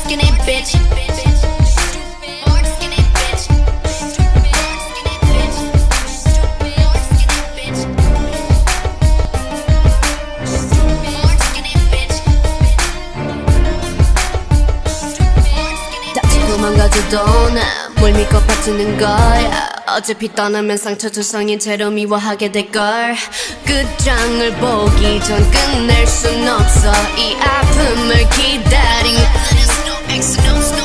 skinny bitch. 도망가줘도 난 뭘 믿고 버티는 거야. 어차피 떠나면 상처 투성인 채로 미워하게 될걸. 끝장을 보기 전 끝낼 순 없어. 이 아픔을 기다린 There's no X, no